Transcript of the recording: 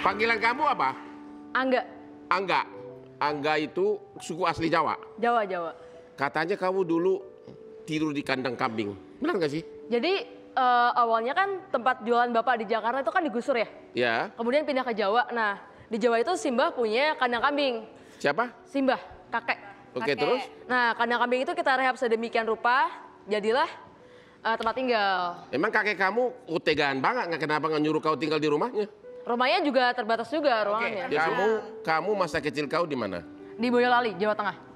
Panggilan kamu apa? Angga. Angga. Angga itu suku asli Jawa. Jawa, Jawa. Katanya kamu dulu tidur di kandang kambing. Benar nggak sih? Jadi awalnya kan tempat jualan bapak di Jakarta itu kan digusur ya. Ya. Kemudian pindah ke Jawa. Nah, di Jawa itu Simbah punya kandang kambing. Siapa? Simbah, kakek. Oke, terus? Nah, kandang kambing itu kita rehab sedemikian rupa, jadilah tempat tinggal. Emang kakek kamu tegaan banget, nggak kenapa nggak nyuruh kau tinggal di rumahnya? Rumahnya juga terbatas juga ruangannya. Kamu masa kecil kau di mana? Di Boyolali, Jawa Tengah.